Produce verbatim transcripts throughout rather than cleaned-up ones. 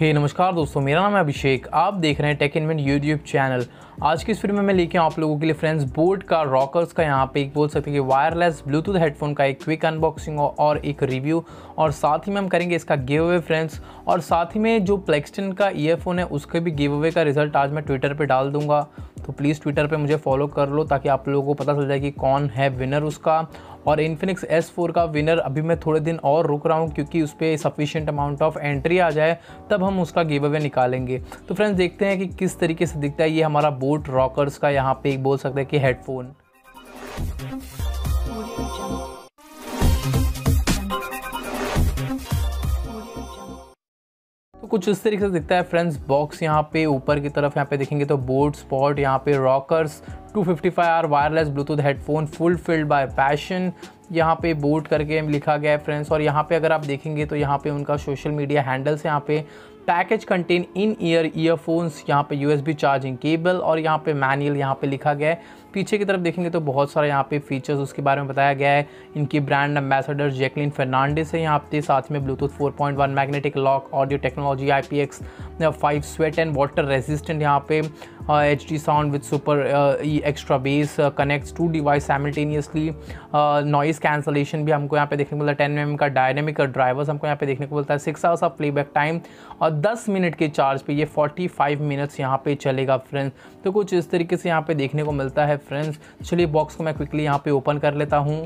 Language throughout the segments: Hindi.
हे hey, नमस्कार दोस्तों, मेरा नाम है अभिषेक। आप देख रहे हैं टेक इन्वेंट यूट्यूब चैनल। आज की इस वीडियो में मैं लेके आप लोगों के लिए फ्रेंड्स बोट का रॉकर्स का यहाँ पे एक बोल सकते हैं कि वायरलेस ब्लूटूथ हेडफोन का एक क्विक अनबॉक्सिंग और एक रिव्यू, और साथ ही में हम करेंगे इसका गिव अवे फ्रेंड्स। और साथ ही में जो प्लेक्सटन का ईयरफोन है उसके भी गिव अवे का रिजल्ट आज मैं ट्विटर पर डाल दूंगा, तो प्लीज़ ट्विटर पर मुझे फॉलो कर लो ताकि आप लोगों को पता चल जाए कि कौन है विनर उसका। और इन्फिनिक्स एस फोर का विनर अभी मैं थोड़े दिन और रुक रहा हूँ क्योंकि उस पर सफिशिएंट अमाउंट ऑफ एंट्री आ जाए तब हम उसका गिव अवे निकालेंगे। तो फ्रेंड्स देखते हैं कि किस तरीके से दिखता है ये हमारा बोट रॉकर्स का यहाँ पे एक बोल सकते हैं कि हेडफोन। तो कुछ इस तरीके से दिखता है फ्रेंड्स बॉक्स। यहाँ पे ऊपर की तरफ यहाँ पे देखेंगे तो बोट स्पॉट, यहाँ पे rockers two fifty five R wireless bluetooth headphone full filled by passion, यहाँ पे बोट करके लिखा गया है फ्रेंड्स। और यहाँ पे अगर आप देखेंगे तो यहाँ पे उनका सोशल मीडिया हैंडल्स, यहाँ पे package content in ear earphones, यहाँ पे यूएसबी चार्जिंग केबल और यहाँ पे मैनुअल यहाँ पे लिखा गया है। पीछे की तरफ देखेंगे तो बहुत सारा यहाँ पे फीचर्स उसके बारे में बताया गया है। इनकी ब्रांड एम्बेसडर जैकलिन फर्नांडिस है यहाँ पे, साथ में bluetooth four point one magnetic lock audio technology, I P X five sweat and water resistant, यहाँ पे H D sound with super extra bass, connects to device simultaneously, noise cancellation भी हमको यहाँ पे देखने को मिलता है, टेन एम एम का डायनेमिक ड्राइवर्स हमको यहाँ पे देखने को मिलता है, six hours of playback time और दस मिनट के चार्ज पे ये फोर्टी फाइव मिनट्स यहाँ पे चलेगा फ्रेंड्स। तो कुछ इस तरीके से यहाँ पे देखने को मिलता है फ्रेंड्स। चलिए बॉक्स को मैं क्विकली यहाँ पे ओपन कर लेता हूँ।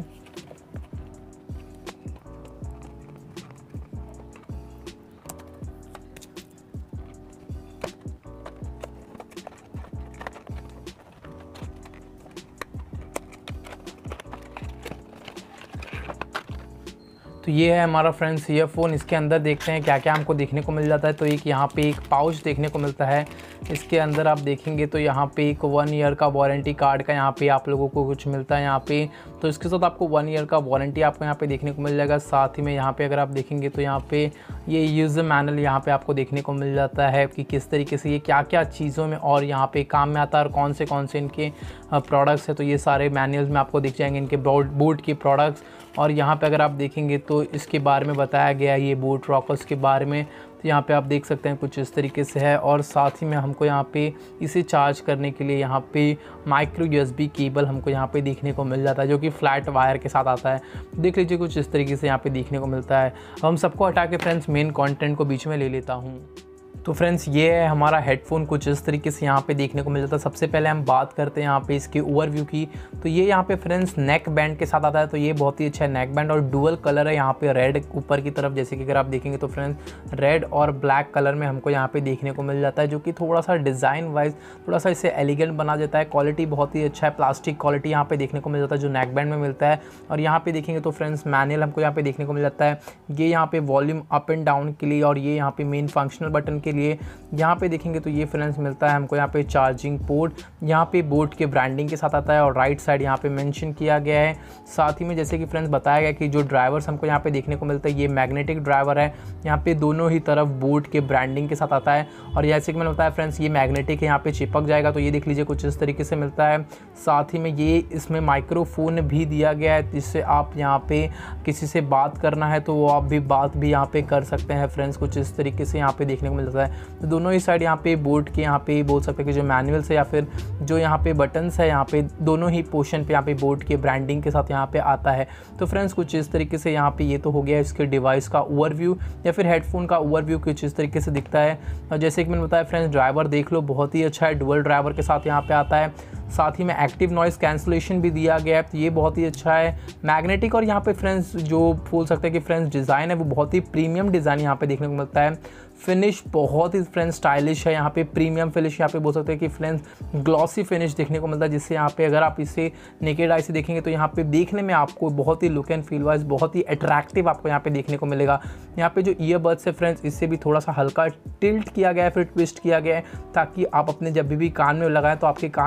तो ये है हमारा फ्रेंड्स ईयरफोन। इसके अंदर देखते हैं क्या क्या हमको देखने को मिल जाता है। तो एक यहाँ पे एक पाउच देखने को मिलता है। इसके अंदर आप देखेंगे तो यहाँ पे एक वन ईयर का वारंटी कार्ड का यहाँ पे आप लोगों को कुछ मिलता है यहाँ पे। तो इसके साथ आपको वन ईयर का वारंटी आपको यहाँ पे देखने को मिल जाएगा। साथ ही में यहाँ पे अगर आप देखेंगे तो यहाँ पे ये यूज़र मैनुअल यहाँ पे आपको देखने को मिल जाता है कि किस तरीके से ये क्या क्या चीज़ों में और यहाँ पे काम में आता है और कौन से कौन से इनके प्रोडक्ट्स है। तो ये सारे मैनुअल्स में आपको दिख जाएंगे इनके बोट बोट के प्रोडक्ट्स। और यहाँ पे अगर आप देखेंगे तो इसके बारे में बताया गया है ये बोट रॉकर्स के बारे में। तो यहाँ पे आप देख सकते हैं कुछ इस तरीके से है। और साथ ही में हमको यहाँ पे इसे चार्ज करने के लिए यहाँ पे माइक्रो यूएसबी केबल हमको यहाँ पे देखने को मिल जाता है जो कि फ्लैट वायर के साथ आता है। देख लीजिए कुछ इस तरीके से यहाँ पे देखने को मिलता है। हम सबको हटा के फ्रेंड्स मेन कंटेंट को बीच में ले लेता हूँ। तो फ्रेंड्स ये है हमारा हेडफोन, कुछ इस तरीके से यहाँ पे देखने को मिल जाता है। सबसे पहले हम बात करते हैं यहाँ पे इसके ओवरव्यू की। तो ये यहाँ पे फ्रेंड्स नेक बैंड के साथ आता है। तो ये बहुत ही अच्छा है नेक बैंड और डुअल कलर है यहाँ पे रेड ऊपर की तरफ, जैसे कि अगर आप देखेंगे तो फ्रेंड्स रेड और ब्लैक कलर में हमको यहाँ पे देखने को मिल जाता है, जो कि थोड़ा सा डिज़ाइन वाइज थोड़ा सा इसे एलिगेंट बना देता है। क्वालिटी बहुत ही अच्छा है, प्लास्टिक क्वालिटी यहाँ पे देखने को मिल जाता है जो नेक बैंड में मिलता है। और यहाँ पे देखेंगे तो फ्रेंड्स मैनुअल हमको यहाँ पे देखने को मिल जाता है। ये यहाँ पे वॉल्यूम अप एंड डाउन के लिए और ये यहाँ पे मेन फंक्शनल बटन के लिए। यहाँ पे देखेंगे तो ये फ्रेंड्स मिलता है हमको यहाँ पे चार्जिंग पोर्ट, यहाँ पे बोट के ब्रांडिंग के साथ आता है और राइट साइड यहाँ पे मेंशन किया गया है। साथ ही में जैसे कि फ्रेंड्स बताया गया कि जो ड्राइवर्स हमको यहाँ पे देखने को मिलता है ये मैग्नेटिक ड्राइवर है। यहाँ पे दोनों ही तरफ बोट के ब्रांडिंग के साथ आता है और जैसे कि मैंने बताया फ्रेंड्स ये मैग्नेटिक है, यहाँ पे चिपक जाएगा। तो ये देख लीजिए कुछ इस तरीके से मिलता है। साथ ही में ये इसमें माइक्रोफोन भी दिया गया है जिससे आप यहाँ पे किसी से बात करना है तो वो आप भी बात भी यहाँ पे कर सकते हैं फ्रेंड्स। कुछ इस तरीके से यहाँ पे देखने को मिलता है। तो दोनों ही साइड यहाँ पे बोट के यहाँ पे बोल सकते हैं कि जो मैनुअल्स है या फिर जो यहाँ पे बटन्स है यहाँ पे दोनों ही पोर्शन पे यहाँ पे बोट के ब्रांडिंग के साथ यहाँ पे आता है। तो फ्रेंड्स कुछ इस तरीके से यहाँ पे ये तो हो गया इसके डिवाइस का ओवरव्यू या फिर हेडफोन का ओवरव्यू कुछ इस तरीके से दिखता है। और जैसे कि मैंने बताया फ्रेंड्स ड्राइवर देख लो बहुत ही अच्छा है, डुअल ड्राइवर के साथ यहाँ पे आता है। साथ ही में एक्टिव नॉइस कैंसलेशन भी दिया गया है, तो ये बहुत ही अच्छा है। मैग्नेटिक और यहाँ पे फ्रेंड्स जो बोल सकते हैं कि फ्रेंड्स डिज़ाइन है वो बहुत ही प्रीमियम डिज़ाइन यहाँ पे देखने को मिलता है। फिनिश बहुत ही फ्रेंड्स स्टाइलिश है, यहाँ पे प्रीमियम फिनिश यहाँ पे बोल सकते हैं कि फ्रेंड्स ग्लॉसी फिनिश देखने को मिलता है, जिससे यहाँ पे अगर आप इसे नेकेड आई से देखेंगे तो यहाँ पे देखने में आपको बहुत ही लुक एंड फील वाइज बहुत ही अट्रैक्टिव आपको यहाँ पे देखने को मिलेगा। यहाँ पे जो ईयरबड्स है फ्रेंड्स इससे भी थोड़ा सा हल्का टिल्ट किया गया है, फिर ट्विस्ट किया गया है ताकि आप अपने जब भी कान में लगाएं तो आपके कान में अच्छे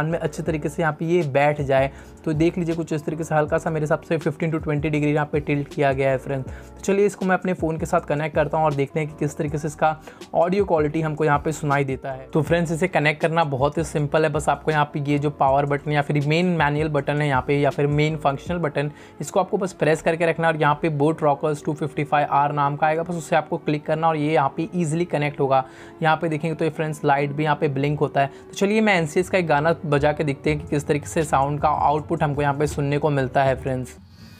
तरीके से यहाँ पे ये बैठ जाए। तो देख लीजिए कुछ इस तरीके से हल्का सा मेरे हिसाब से फिफ्टीन टू ट्वेंटी डिग्री यहाँ पे टिल्ट किया गया है फ्रेंड्स। तो चलिए इसको मैं अपने फ़ोन के साथ कनेक्ट करता हूँ और देखते हैं कि किस तरीके से इसका ऑडियो क्वालिटी हमको यहाँ पे सुनाई देता है। तो फ्रेंड्स इसे कनेक्ट करना बहुत ही सिंपल है, बस आपको यहाँ पे ये जो पावर बटन या फिर मेन मैनुअल बटन है यहाँ पे या फिर मेन फंक्शनल बटन, इसको आपको बस प्रेस करके रखना और यहाँ पे boat rockers two fifty five R नाम का आएगा, बस उसे आपको क्लिक करना और ये यहाँ पे ईजिली कनेक्ट होगा। यहाँ पे देखेंगे तो ये फ्रेंड्स लाइट भी यहाँ पे ब्लिंक होता है। तो चलिए मैं एनसीएस का एक गाना बजा के देखते हैं कि किस तरीके से साउंड का आउटपुट हमको यहाँ पे सुनने को मिलता है फ्रेंड्स।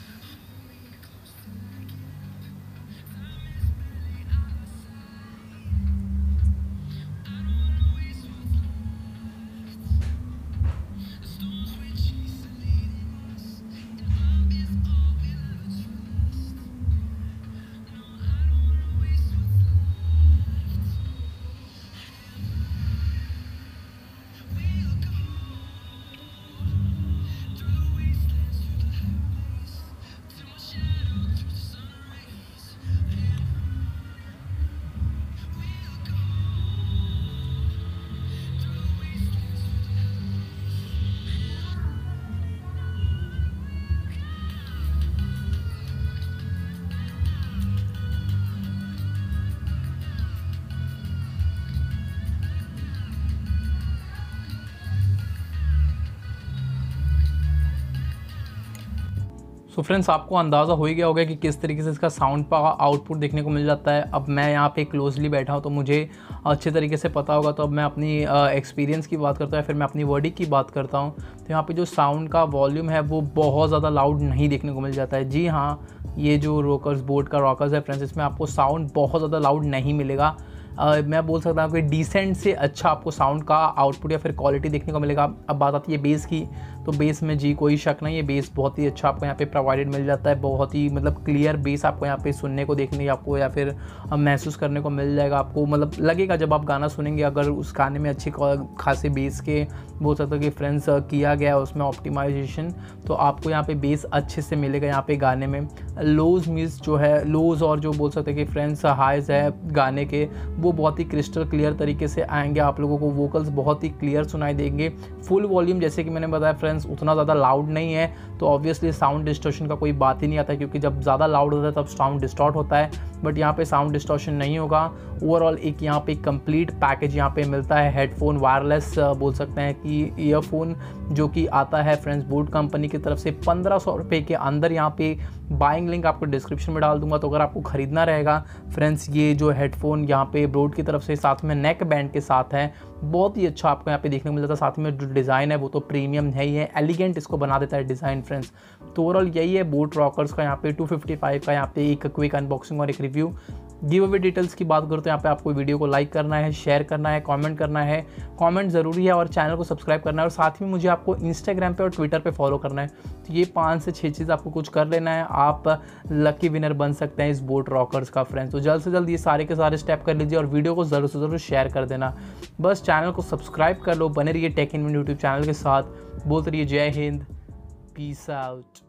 सो फ्रेंड्स आपको अंदाज़ा हो ही गया होगा कि किस तरीके से इसका साउंड का आउटपुट देखने को मिल जाता है। अब मैं यहाँ पे क्लोजली बैठा हूँ तो मुझे अच्छे तरीके से पता होगा, तो अब मैं अपनी एक्सपीरियंस की बात करता हूँ या फिर मैं अपनी वर्डिंग की बात करता हूँ। तो यहाँ पे जो साउंड का वॉल्यूम है वो बहुत ज़्यादा लाउड नहीं देखने को मिल जाता है। जी हाँ, ये जो रॉकर्स बोट का रॉकर्स है फ्रेंड्स, इसमें आपको साउंड बहुत ज़्यादा लाउड नहीं मिलेगा। Uh, मैं बोल सकता हूँ कि डिसेंट से अच्छा आपको साउंड का आउटपुट या फिर क्वालिटी देखने को मिलेगा। अब बात आती है बेस की, तो बेस में जी कोई शक नहीं है, बेस बहुत ही अच्छा आपको यहाँ पे प्रोवाइडेड मिल जाता है। बहुत ही मतलब क्लियर बेस आपको यहाँ पे सुनने को देखने आपको या फिर महसूस करने को मिल जाएगा। आपको मतलब लगेगा जब आप गाना सुनेंगे, अगर उस गाने में अच्छी खासे बेस के बोल सकते हो कि फ्रेंड्स किया गया है उसमें ऑप्टिमाइजेशन, तो आपको यहाँ पे बेस अच्छे से मिलेगा यहाँ पे गाने में। लोज मीन्स जो है लोज और जो बोल सकते हैं कि फ्रेंड्स हाइज है गाने के, वो बहुत ही क्रिस्टल क्लियर तरीके से आएंगे। आप लोगों को वोकल्स बहुत ही क्लियर सुनाई देंगे। फुल वॉल्यूम जैसे कि मैंने बताया फ्रेंड्स उतना ज़्यादा लाउड नहीं है, तो ऑब्वियसली साउंड डिस्टॉर्शन का कोई बात ही नहीं आता, क्योंकि जब ज़्यादा लाउड होता है तब साउंड डिस्टॉर्ट होता है, बट यहाँ पे साउंड डिस्टॉर्शन नहीं होगा। ओवरऑल एक यहाँ पे कंप्लीट पैकेज यहाँ पे मिलता है, हेडफोन वायरलेस बोल सकते हैं कि ईयरफोन, जो कि आता है फ्रेंड्स बोट कंपनी की तरफ से पंद्रह सौ रुपये के अंदर। यहाँ पे बाइंग लिंक आपको डिस्क्रिप्शन में डाल दूंगा, तो अगर आपको ख़रीदना रहेगा फ्रेंड्स ये जो हेडफोन यहाँ पे बोट की तरफ से साथ में नेक बैंड के साथ है, बहुत ही अच्छा आपको यहाँ पे देखने को मिल जाता है। साथ में जो डिज़ाइन है वो तो प्रीमियम है ही है, एलिगेंट इसको बना देता है डिज़ाइन फ्रेंड्स। तो ओवरऑल यही है बोट रॉकर्स का यहाँ पे टू फिफ्टी फाइव का यहाँ पे एक क्विक अनबॉक्सिंग और एक रिव्यू। गिव अवे डिटेल्स की बात करो तो यहाँ पे आपको वीडियो को लाइक करना है, शेयर करना है, कमेंट करना है, कमेंट ज़रूरी है, और चैनल को सब्सक्राइब करना है, और साथ में मुझे आपको इंस्टाग्राम पे और ट्विटर पे फॉलो करना है। तो ये पाँच से छः चीज़ आपको कुछ कर लेना है, आप लकी विनर बन सकते हैं इस बोट रॉकर्स का फ्रेंड्स। तो जल्द से जल्द ये सारे के सारे स्टेप कर लीजिए और वीडियो को ज़रूर से ज़रूर शेयर कर देना। बस चैनल को सब्सक्राइब कर लो, बने रहिए टेक इन यूट्यूब चैनल के साथ। बोलते रहिए जय हिंद, पीस आउट।